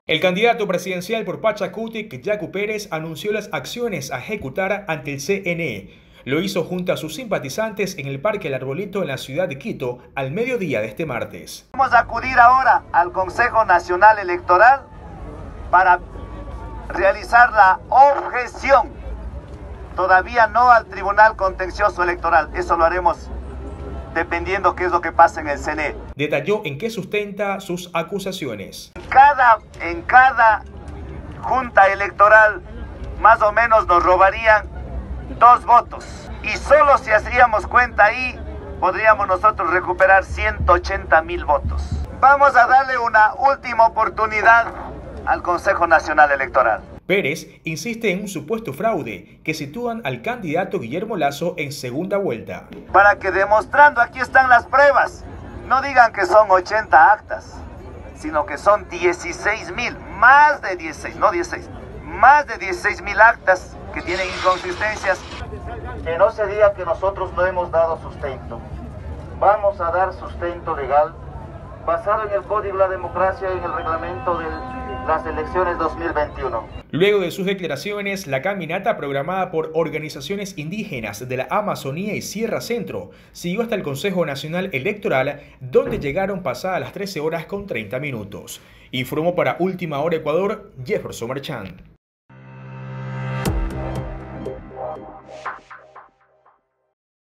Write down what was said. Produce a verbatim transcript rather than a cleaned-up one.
El candidato presidencial por Pachacutic, Yacu Pérez, anunció las acciones a ejecutar ante el C N E. Lo hizo junto a sus simpatizantes en el Parque El Arbolito en la ciudad de Quito al mediodía de este martes. Vamos a acudir ahora al Consejo Nacional Electoral para realizar la objeción, todavía no al Tribunal Contencioso Electoral, eso lo haremos dependiendo qué es lo que pasa en el C N E. Detalló en qué sustenta sus acusaciones. En cada, en cada junta electoral más o menos nos robarían dos votos y solo si hacíamos cuenta ahí podríamos nosotros recuperar ciento ochenta mil votos. Vamos a darle una última oportunidad al Consejo Nacional Electoral. Pérez insiste en un supuesto fraude que sitúan al candidato Guillermo Lasso en segunda vuelta. Para que demostrando, aquí están las pruebas, no digan que son ochenta actas, sino que son dieciséis mil, más de dieciséis, no dieciséis, más de dieciséis mil actas que tienen inconsistencias. Que no se diga que nosotros no hemos dado sustento. Vamos a dar sustento legal basado en el Código de la Democracia y en el reglamento de las elecciones dos mil veintiuno. Luego de sus declaraciones, la caminata programada por organizaciones indígenas de la Amazonía y Sierra Centro siguió hasta el Consejo Nacional Electoral, donde llegaron pasadas las trece horas con treinta minutos. Informó para Última Hora Ecuador, Jefferson Marchán.